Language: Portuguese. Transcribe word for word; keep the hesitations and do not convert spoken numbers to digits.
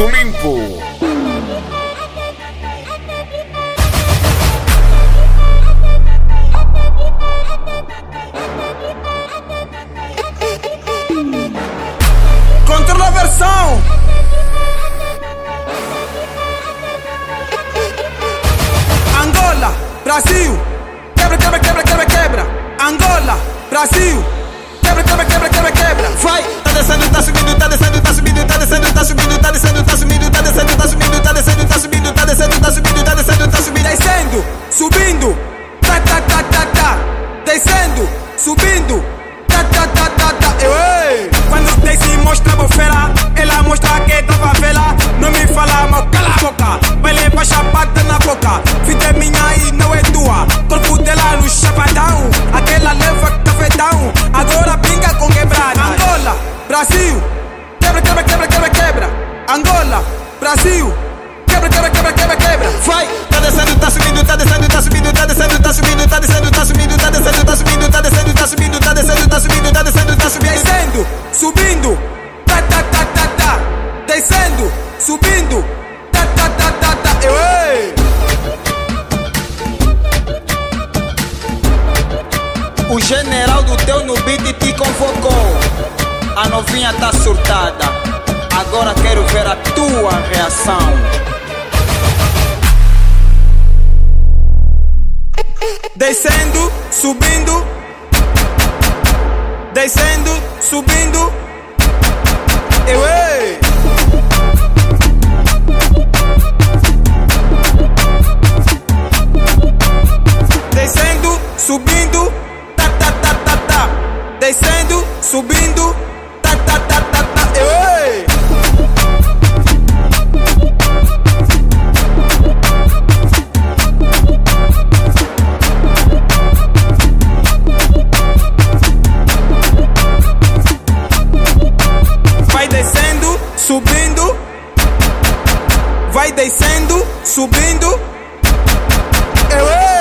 Prato limpo. Controla a versão. Angola, Brasil. Quebra, quebra, quebra, quebra, quebra. Angola, Brasil. Quebra, quebra, quebra, quebra, quebra. Vai, tá descendo, tá subindo, tá descendo, tá subindo, tá descendo, tá subindo, tá descendo, tá subindo, tá descendo, tá subindo, tá descendo, tá subindo, tá descendo, tá subindo, tá descendo, tá subindo, descendo, subindo, tá, tá, tá, tá, tá, descendo, subindo, tá, tá, tá, tá, tá. Ei, quando Daisy mostra a bofera, ela mostra que tá favela. Não me fala mal, cala a boca, vai levar chapada na boca. Vida é minha e não é tua, corpo dela no chapadão, aquela leva cafetão, agora pinga com quebrada. Angola, Brasil, quebra, quebra, quebra, quebra, quebra. Angola, Brasil, quebra, quebra, quebra, quebra, quebra. Vai, tá descendo, tá subindo, tá descendo, tá subindo, tá descendo, tá subindo, tá descendo, tá subindo, tá descendo, tá subindo, tá descendo, tá subindo, tá descendo, tá subindo, tá descendo, tá subindo, descendo, subindo, tá, tá, tá, tá, tá, descendo, subindo, tá, tá, tá, tá, tá. Ei! O general do teu no beat te convocou. A novinha tá surtada, agora quero ver a tua reação. Descendo, subindo, descendo, subindo. Eu, ei! Descendo, subindo, tá, tá, tá, tá, tá. Descendo, subindo, tá, tá, tá, tá, tá. Eu, ei! Vai descendo, subindo, vai descendo, subindo. Eu, ei!